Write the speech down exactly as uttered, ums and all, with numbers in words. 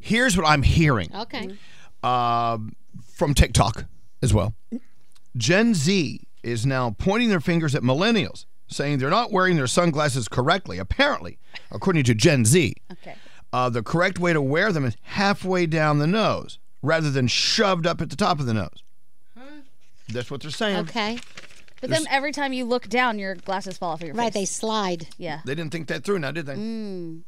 Here's what I'm hearing. Okay. Uh, from TikTok as well. Gen Z is now pointing their fingers at millennials, saying they're not wearing their sunglasses correctly. Apparently, according to Gen Z, okay. uh, the correct way to wear them is halfway down the nose rather than shoved up at the top of the nose. Huh? That's what they're saying. Okay. But There's, then every time you look down, your glasses fall off of your face. Right, they slide. Yeah. They didn't think that through now, did they? Mm.